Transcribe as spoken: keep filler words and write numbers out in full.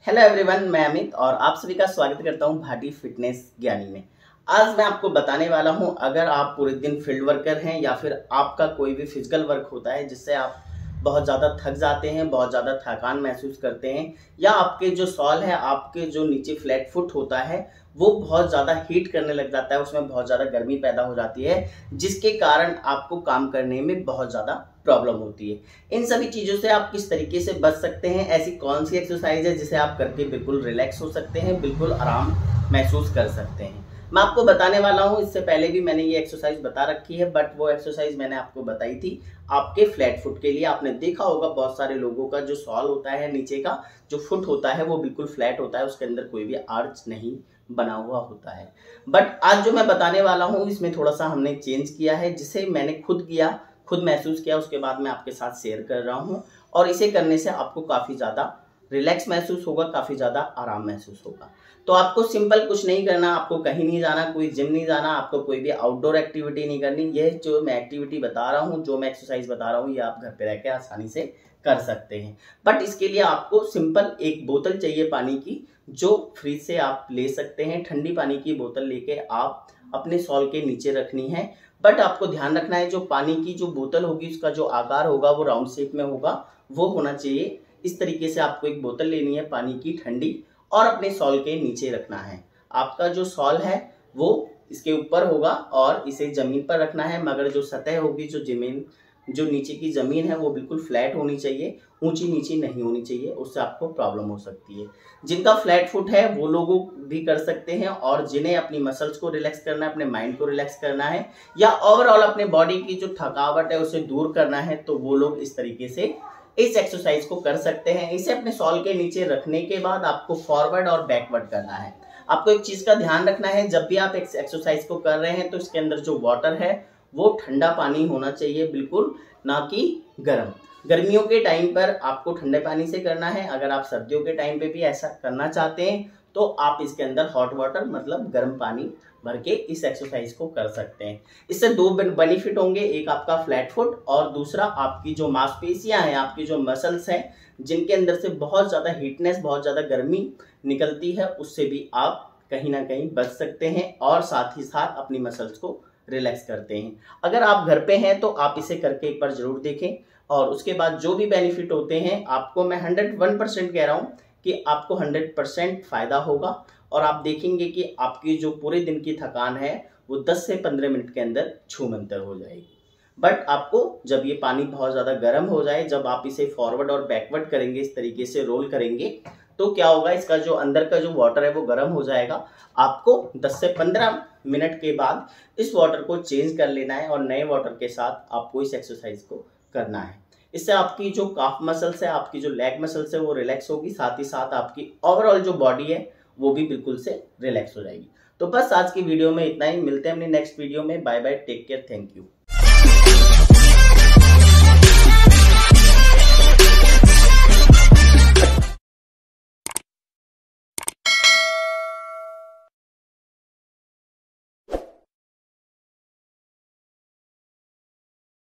Hello everyone, मैं अमित और आप सभी का स्वागत करता हूं भाटी फिटनेस ज्ञानी में। आज मैं आपको बताने वाला हूं, अगर आप पूरे दिन फील्ड वर्कर हैं या फिर आपका कोई भी फिजिकल वर्क होता है जिससे आप बहुत ज़्यादा थक जाते हैं, बहुत ज़्यादा थकान महसूस करते हैं, या आपके जो सॉल है, आपके जो नीचे फ्लैट फुट होता है वो बहुत ज़्यादा हीट करने लग जाता है, उसमें बहुत ज़्यादा गर्मी पैदा हो जाती है जिसके कारण आपको काम करने में बहुत ज़्यादा प्रॉब्लम होती है। इन सभी चीज़ों से आप किस तरीके से बच सकते हैं, ऐसी कौन सी एक्सरसाइज है जिसे आप करके बिल्कुल रिलैक्स हो सकते हैं, बिल्कुल आराम महसूस कर सकते हैं, मैं आपको बताने वाला हूं। इससे पहले भी मैंने ये एक्सरसाइज बता रखी है, बट वो एक्सरसाइज मैंने आपको बताई थी आपके फ्लैट फुट के लिए। आपने देखा होगा बहुत सारे लोगों का जो सॉल होता है, नीचे का जो फुट होता है वो बिल्कुल फ्लैट होता है, उसके अंदर कोई भी आर्च नहीं बना हुआ होता है। बट आज जो मैं बताने वाला हूँ इसमें थोड़ा सा हमने चेंज किया है, जिसे मैंने खुद किया, खुद महसूस किया, उसके बाद मैं आपके साथ शेयर कर रहा हूँ। और इसे करने से आपको काफ़ी ज़्यादा रिलैक्स महसूस होगा, काफ़ी ज़्यादा आराम महसूस होगा। तो आपको सिंपल कुछ नहीं करना, आपको कहीं नहीं जाना, कोई जिम नहीं जाना, आपको कोई भी आउटडोर एक्टिविटी नहीं करनी। यह जो मैं एक्टिविटी बता रहा हूँ, जो मैं एक्सरसाइज बता रहा हूँ, ये आप घर पे रह के आसानी से कर सकते हैं। बट इसके लिए आपको सिंपल एक बोतल चाहिए पानी की, जो फ्रिज से आप ले सकते हैं। ठंडी पानी की बोतल लेके आप अपने सॉल के नीचे रखनी है। बट आपको ध्यान रखना है, जो पानी की जो बोतल होगी उसका जो आकार होगा वो राउंड शेप में होगा, वो होना चाहिए। इस तरीके से आपको एक बोतल लेनी है पानी की ठंडी, और अपने सॉल के नीचे रखना है। आपका जो सॉल है वो इसके ऊपर होगा और इसे जमीन पर रखना है, मगर जो सतह होगी, जो जमीन जो नीचे की जमीन है वो बिल्कुल फ्लैट होनी चाहिए, ऊंची नीची नहीं होनी चाहिए, उससे आपको प्रॉब्लम हो सकती है। जिनका फ्लैट फुट है वो लोग भी कर सकते हैं, और जिन्हें अपनी मसल्स को रिलैक्स करना है, अपने माइंड को रिलैक्स करना है, या ओवरऑल अपने बॉडी की जो थकावट है उसे दूर करना है, तो वो लोग इस तरीके से इस एक्सरसाइज को कर सकते हैं। इसे अपने सॉल के नीचे रखने के बाद आपको फॉरवर्ड और बैकवर्ड करना है। आपको एक चीज का ध्यान रखना है, जब भी आप एक्सरसाइज को कर रहे हैं तो इसके अंदर जो वाटर है वो ठंडा पानी होना चाहिए, बिल्कुल ना कि गर्म। गर्मियों के टाइम पर आपको ठंडे पानी से करना है। अगर आप सर्दियों के टाइम पे भी ऐसा करना चाहते हैं तो आप इसके अंदर हॉट वाटर मतलब गर्म पानी भर के इस एक्सरसाइज को कर सकते हैं। इससे दो बेनिफिट होंगे, एक आपका फ्लैट फुट और दूसरा आपकी जो मांसपेशियां हैं, आपकी जो मसल्स हैं, जिनके अंदर से बहुत ज़्यादा हीटनेस, बहुत ज़्यादा गर्मी निकलती है, उससे भी आप कहीं ना कहीं बच सकते हैं, और साथ ही साथ अपनी मसल्स को रिलैक्स करते हैं। अगर आप घर पे हैं तो आप इसे करके एक बार जरूर देखें, और उसके बाद जो भी बेनिफिट होते हैं आपको मैं हंड्रेड वन परसेंट कह रहा हूँ कि आपको हंड्रेड परसेंट फायदा होगा, और आप देखेंगे कि आपकी जो पूरे दिन की थकान है वो दस से पंद्रह मिनट के अंदर छूमंतर हो जाएगी। बट आपको जब ये पानी बहुत ज़्यादा गर्म हो जाए, जब आप इसे फॉरवर्ड और बैकवर्ड करेंगे, इस तरीके से रोल करेंगे, तो क्या होगा, इसका जो अंदर का जो वाटर है वो गर्म हो जाएगा। आपको दस से पंद्रह मिनट के बाद इस वाटर को चेंज कर लेना है, और नए वाटर के साथ आपको इस एक्सरसाइज को करना है। इससे आपकी जो काफ मसल्स है, आपकी जो लेग मसल्स है वो रिलैक्स होगी, साथ ही साथ आपकी ओवरऑल जो बॉडी है वो भी बिल्कुल से रिलैक्स हो जाएगी। तो बस आज की वीडियो में इतना ही, मिलते हैं अपनी नेक्स्ट वीडियो में। Bye bye, take care, thank you.